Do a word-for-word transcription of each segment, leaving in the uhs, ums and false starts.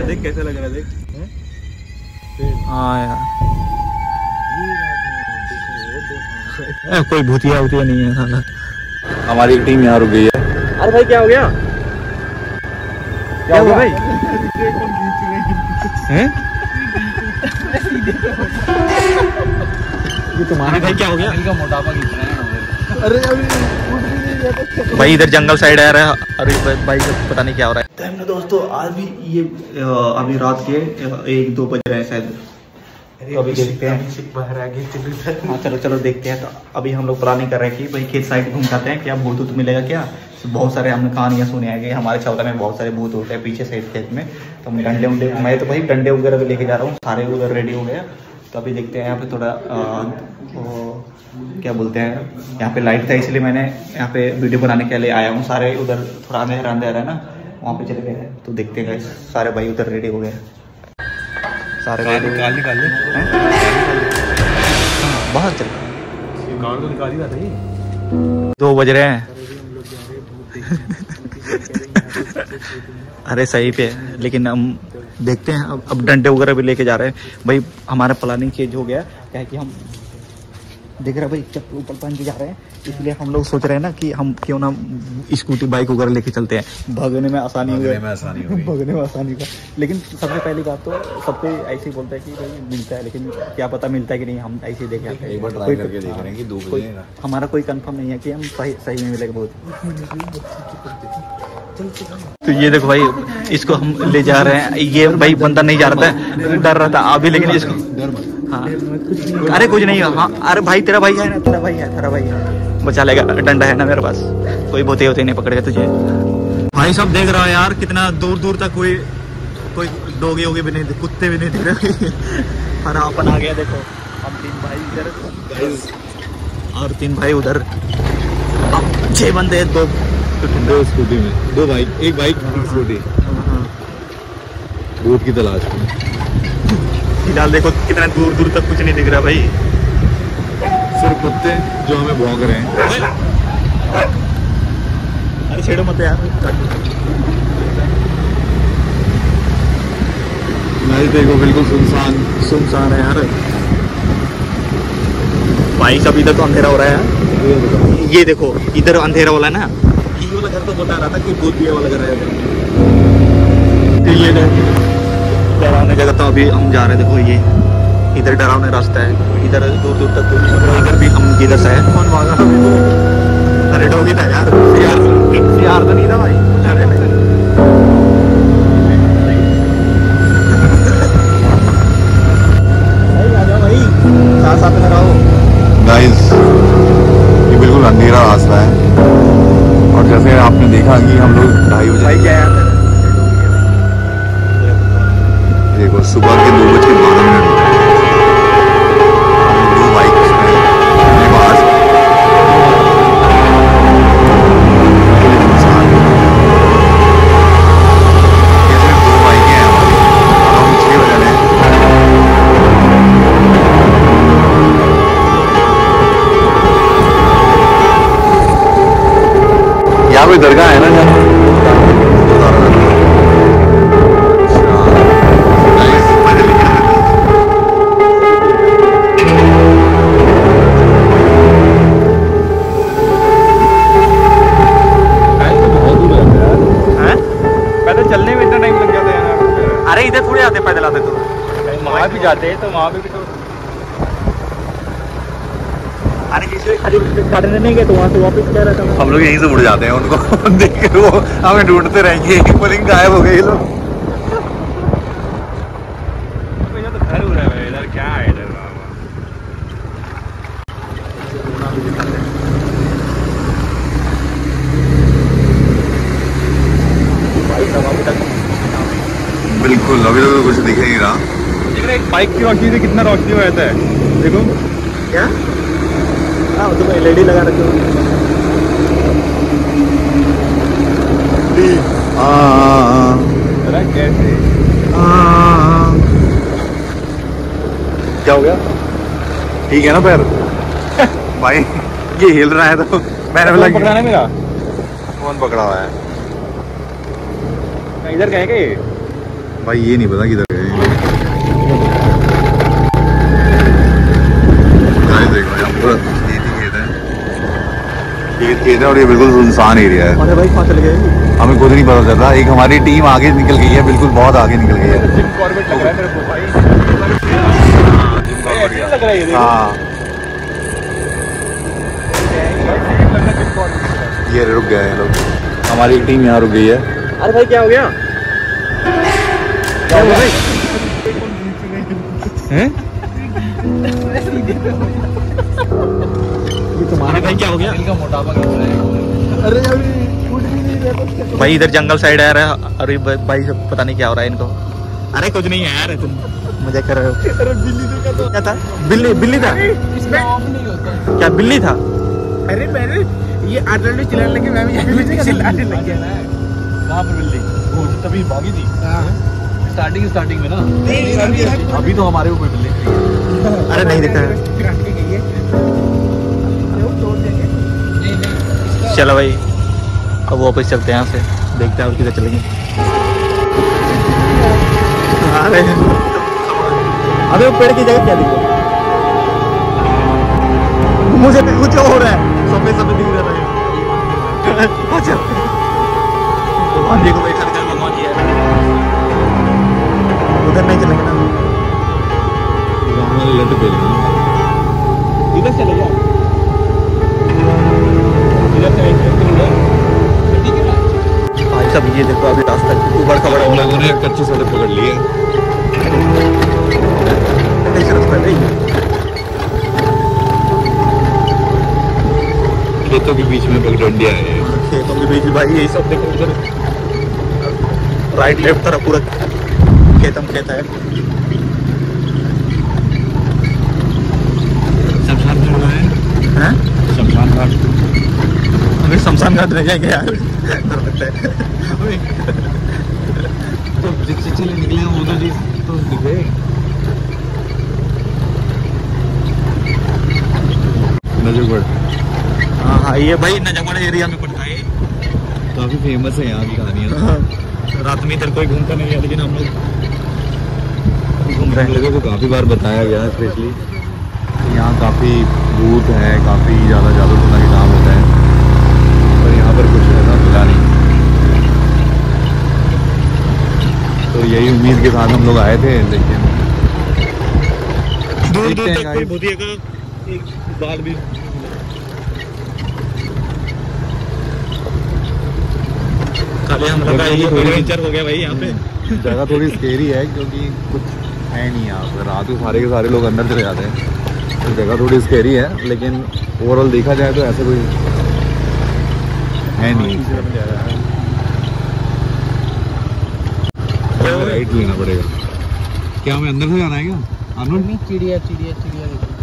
देख कैसा लग रहा है, देख। हाँ यार कोई भूतिया वूतिया नहीं है साला। हमारी टीम यहाँ रुक गई है। अरे भाई क्या हो गया, क्या हो गया भाई? हैं? ये तुम्हारे भाई क्या हो गया? इनका मोटापा खींच रहे हैं। अरे अभी भाई इधर जंगल साइड आ रहा है। अरे भाई पता नहीं क्या हो रहा है। तो दोस्तों आज भी ये अभी रात के एक दो बज रहे हैं शायद। अभी देखते हैं। हाँ चलो चलो देखते हैं। तो अभी हम लोग प्लानिंग कर रहे हैं कि भाई खेत साइड घूम जाते हैं, क्या भूत वूत मिलेगा क्या। बहुत सारे हमने कहानियाँ सुने हैं कि हमारे चौदह में बहुत सारे भूत होते हैं पीछे साइड खेत में। तो हम डंडे उंडे, मैं तो भाई डंडे वगैरह भी लेके जा रहा हूँ, सारे उधर रेडी हो गए। तो अभी देखते हैं यहाँ पे थोड़ा आ, वो, क्या बोलते हैं, यहाँ पे लाइट था इसलिए मैंने यहाँ पे वीडियो बनाने के लिए आया हूँ। सारे उधर थोड़ा अंधेरा अंधेरा है ना, वहाँ पे चले गए हैं। तो देखते हैं सारे भाई उधर रेडी हो गए, सारे निकाल निकाल ले बाहर चल कार तो निकाल ही रहा था। दो बज रहे हैं। अरे सही पे, लेकिन हम देखते हैं। अब अब डंडे वगैरह भी लेके जा रहे हैं भाई। हमारा प्लानिंग चेंज हो गया, क्या है कि हम देख रहे हैं भाई चप्पल ऊपर पहन के जा रहे हैं, इसलिए हम लोग सोच रहे हैं ना कि हम क्यों ना स्कूटी बाइक वगैरह लेके चलते हैं, भागने में आसानी होगी, भागने में आसानी होगा। लेकिन सबसे पहली बात तो सबको ऐसे ही बोलता है कि भाई मिलता है, लेकिन क्या पता मिलता है कि नहीं। हम ऐसे ही देखे आते हैं, एक बार ट्राई करके देख रहे हैं कि दो बजे हमारा कोई कंफर्म नहीं है कि हम सही सही में मिलेगा बहुत। तो ये देखो भाई, इसको हम ले जा रहे हैं। ये भाई बंदा नहीं जा रहा था, डर रहा था अभी, लेकिन इसको हाँ अरे कुछ नहीं। हाँ अरे भाई तेरा भाई है ना, तेरा भाई है, तेरा भाई है, बचा लेगा। डंडा है ना मेरे पास, कोई भूते होते नहीं पकड़ेगा तुझे। भाई सब देख रहा है यार, कितना दूर दूर तक कोई कोई डोगी वोगी भी नहीं, कुत्ते भी नहीं दिख रहे। हरा अपन आ गया देखो। हम तीन भाई इधर और तीन भाई उधर, अब छह बंदे, दो दो स्कूटी में, दो बाइक, एक बाइक एक स्कूटी। भूत की तलाश में फिलहाल देखो कितना दूर दूर तक कुछ नहीं दिख रहा भाई, सिर्फ कुत्ते जो हमें भौंक रहे हैं। अरे छेड़ो मत यार। नहीं देखो बिल्कुल सुनसान सुनसान है यार भाई। सब इधर तो अंधेरा हो रहा है यार। ये देखो इधर अंधेरा वाला ना, ये वाला घर तो बता रहा था कि भूत भी वाला घर है। तो ये डरावने जगह तो अभी हम जा रहे हैं। देखो ये इधर डरावने रास्ता है, इधर दूर दूर तक इधर भी हम इधर से है। कौन भागा? अरे डोगी था यार, यार यार तो नहीं था भाई। अरे भाई आ जाओ भाई, साथ साथ में रहो। गाइस ये बिल्कुल अंधेरा रास्ता है, और जैसे आपने देखा कि हम लोग ढाई बजे भाई क्या है, देखो सुबह के दो बज के बारह मिनट हो गए। दो बाइक में बाहर दो बाइकें हैं हमारी, और हम छः बजे हैं। यहाँ कोई दरगाह है ना जहाँ पैदल आते तो वहाँ भी जाते तो वहाँ भी तो। अरे काटने नहीं गए तो वहाँ से वापस क्या रहता है। हम लोग यहीं से उड़ जाते हैं, उनको देख के वो हमें ढूंढते रहेंगे। पुलिंग गायब हो गए ये लोग। तो घर हो रहा है इधर, क्या है इधर? बिल्कुल अभी तो कुछ दिख नहीं रहा। लेकिन एक बाइक की रोशनी से कितना रोशनी हो जाता है देखो। क्या? हाँ तो एल ई डी लगा रखे हो। कैसे? क्या हो गया? ठीक है ना पैर? भाई ये हिल रहा है तो मैंने बोला पकड़ाना मेरा फोन पकड़ा हुआ है। इधर कहेंगे भाई ये नहीं पता किधर गए। देखो यहाँ पूरा खेत ही खेत है, खेत खेत है और ये बिल्कुल सुनसान एरिया है। अरे भाई कहाँ चले गए? हमें खुद नहीं पता चल रहा। एक हमारी टीम आगे निकल गई है, बिल्कुल बहुत आगे निकल गई है। जिम कॉर्बेट लग रहा है मेरे को भाई। लग रहा है हाँ ये रुक गए हैं लोग। हमारी एक टीम यहाँ रुक गई है। अरे भाई क्या हो गया? क्या हो गया भाई? हैं? ये तुम्हारा भाई क्या हो गया? इनका मोटापा खींच रहा है। अरे अभी फूट भी नहीं रहा भाई, इधर जंगल साइड आ रहा है। अरे भाई पता नहीं क्या हो रहा है इनको। अरे कुछ नहीं है यार, तुम मजा कर रहे हो। अरे बिल्ली देखा तो क्या था? बिल्ली बिल्ली था इसमें ऑफ नहीं होता। क्या बिल्ली था? अरे मैंने ये आदमी चिल्लाने लगे, मैं भी चिल्लाने लग गया ना। कहाँ पर बिल्ली? वो तभी भागी थी स्टार्टिंग स्टार्टिंग में ना। अभी तो हमारे ऊपर बिल्ली। अरे नहीं देखा है। चलो भाई अब वापस चलते हैं यहाँ से, देखते हैं और किधर चलेंगे। अरे अबे वो पेड़ की जगह क्या दिख रहा है? मुझे कुछ हो रहा है, सफेद सफेद दिख रहा है। अच्छा भगवान जी को बैठा कर भगवान जी है। उधर नहीं चलेंगे ना, इधर चले जाओ। इधर से ठीक है ना भाई साहब। ये देखो अभी रास्ता ऊबड़ खबड़ हम लोगों ने कच्ची सड़क पकड़ ली है। खेतों के बीच में पगडंडिया है। खेतों के बीच भाई यही सब देखो, उधर राइट लेफ्ट तरफ पूरा खेतम खेत है। शमशान घाट है, हैं? शमशान घाट। अभी शमशान घाट रह जाएंगे यार। डर लगता है। तो जिससे चले निकले वो तो जी तो दिखे। नजरगढ़, हाँ हाँ ये भाई नजरगढ़ एरिया में पड़ता है। काफी फेमस है यहाँ की कहानियाँ। रात में इधर कोई घूमता नहीं है, लेकिन हम लोग घूम रहे हैं। लोगों को काफी बार बताया गया है स्पेशली यहाँ काफी भूत है, काफी ज्यादा जादू टोना के काम होता है, पर यहाँ पर कुछ ऐसा मिला नहीं। तो यही उम्मीद के साथ हम लोग आए थे, लेकिन दूर दूर तक कोई भूतिया का एक बाल भी। खाली हम लगा ये एडवेंचर हो गया भाई यहाँ पे। जगह थोड़ी स्केरी है क्योंकि कुछ है नहीं यहाँ पर। रात को सारे के सारे लोग अंदर चले जाते हैं, तो जगह थोड़ी स्केरी है, लेकिन ओवरऑल देखा जाए तो ऐसा कोई है नहीं। राइट लेना पड़ेगा। क्या हमें अंदर से जाना है क्या? आनंद चिड़िया चिड़िया चिड़िया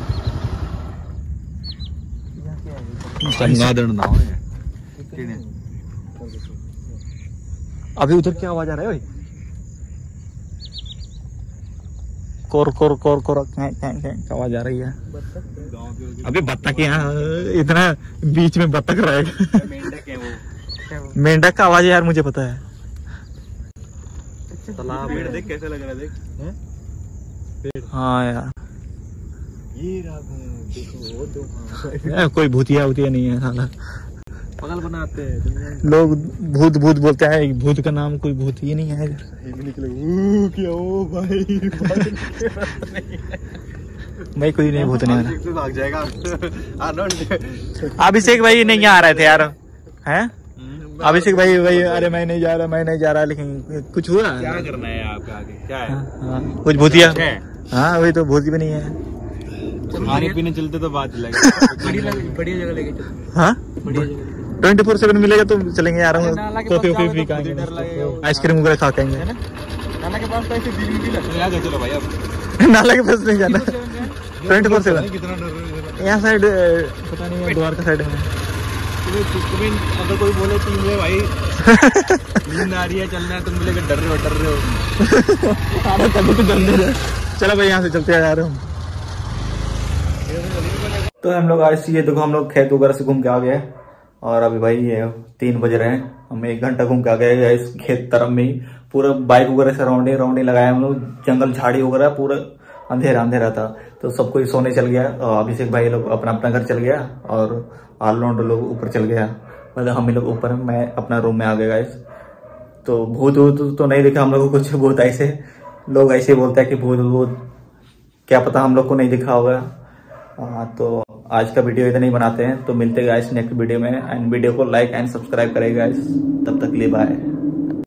चमगादड़ ना हो। अभी उधर क्या आवाज आ रहा है भाई? कोर कोर कोर कोर आवाज आ रही है। अभी बत्तख यहाँ इतना बीच में बत्तख रहेगा। मेंढक है वो। मेंढक का आवाज यार मुझे पता है। तालाब पेड़ देख कैसे लग रहा है, देख। हाँ यार ये देखो वो दो यार कोई भूतिया भूतिया नहीं है साला। पागल बनाते हैं लोग भूत भूत बोलते हैं, भूत का नाम कोई भूत ही नहीं है। क्या हो भाई? मैं कोई नहीं भूत नहीं तो भाग जाएगा। अभिषेक भाई नहीं आ रहे थे यार, हैं? अभिषेक भाई भाई अरे मैं नहीं जा रहा, मैं नहीं जा रहा, लेकिन कुछ हुआ क्या करना है आपका आगे? क्या है? हाँ, कुछ भूतिया। हाँ वही तो भूत भी नहीं है। खाने पीने चलते तो बात बढ़िया जगह लेके चलो। हाँ ट्वेंटी फोर सेवन मिलेगा तो चलेंगे यार। कॉफी वॉफी भी खाएंगे, आइसक्रीम वगैरह खा के आएंगे। नाला के पास तो ऐसे दिल भी लगता है। चलो भाई अब नाला के पास नहीं जाना। ट्वेंटी फोर सेवन यहाँ साइड पता नहीं, द्वारका साइड में। अगर कोई बोले टीम में भाई नींद आ रही है, चलना है, तुम बोलेगे डर रहे हो डर रहे हो। तभी तो डर रहे। चलो भाई यहाँ से चलते हैं यार। तो हम लोग आज ये देखो हम लोग खेत वगैरह से घूम के आ गए, और अभी भाई ये तीन बज रहे हैं, हम एक घंटा घूम के आ गए इस खेत तरफ में ही। पूरा बाइक वगैरह से राउंडिंग राउंडिंग लगाया हम लोग, जंगल झाड़ी वगैरह पूरा अंधेरा अंधेरा था। तो सब कोई सोने चल गया, अभिषेक भाई लोग अपना अपना घर चल गया और ऑलराउंडर लोग ऊपर चल गया, मतलब हम ही लोग ऊपर, मैं अपना रूम में आ गया गाइस। तो भूत वूत तो नहीं दिखा हम लोग को कुछ, भूत ऐसे लोग ऐसे बोलते हैं कि भूत भूत, क्या पता हम लोग को नहीं दिखा होगा। आ, तो आज का वीडियो इतना ही बनाते हैं, तो मिलते हैं गाइस नेक्स्ट वीडियो में। एंड वीडियो को लाइक एंड सब्सक्राइब करेगा गाइस, तब तक के लिए बाय।